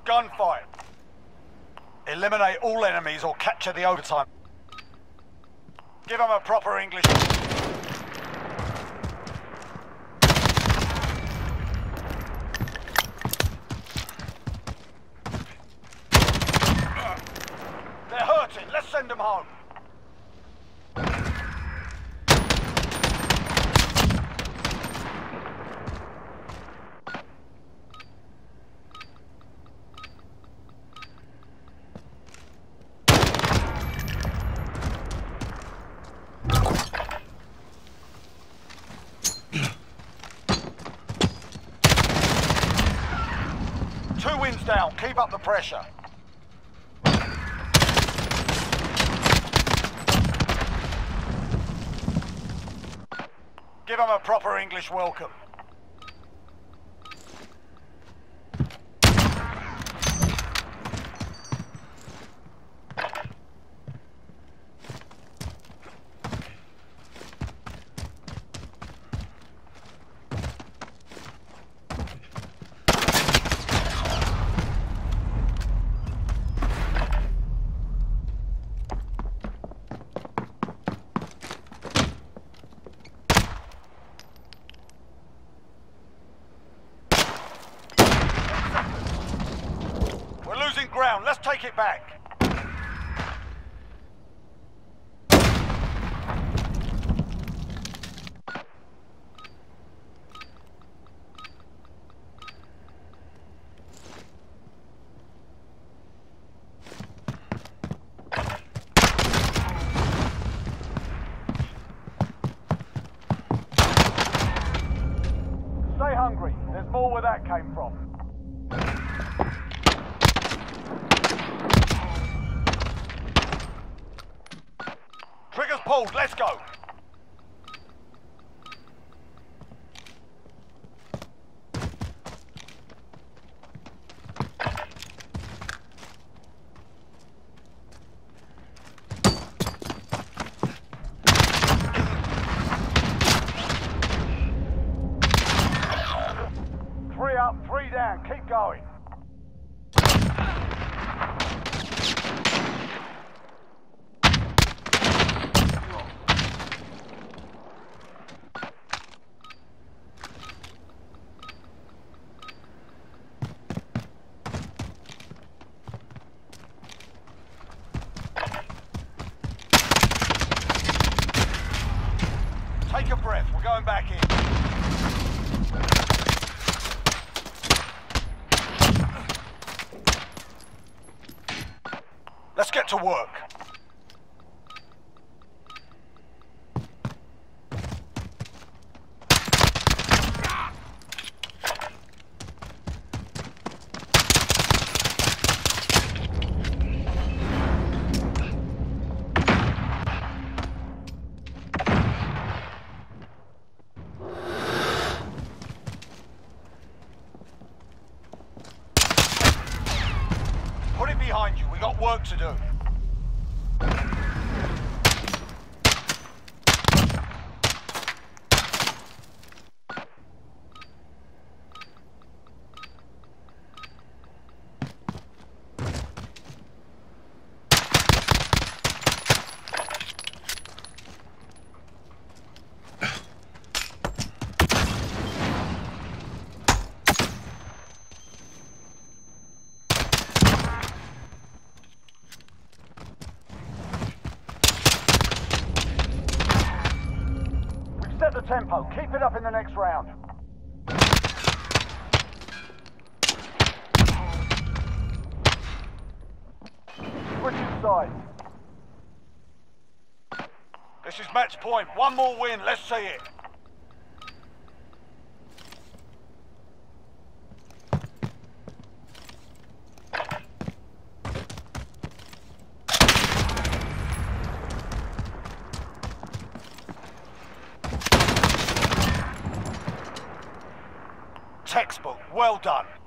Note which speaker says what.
Speaker 1: Gunfight. Eliminate all enemies or capture the overtime. Give them a proper English. They're hurting. Let's send them home. Two wins down. Keep up the pressure. Give them a proper English welcome. We're losing ground. Let's take it back. Stay hungry. There's more where that came from. Triggers pulled, let's go! Three up, three down, keep going. Take a breath, we're going back in. Let's get to work. Put it behind you, we got work to do. Set the tempo, keep it up in the next round. Switching sides. This is match point. One more win, let's see it. Textbook, well done.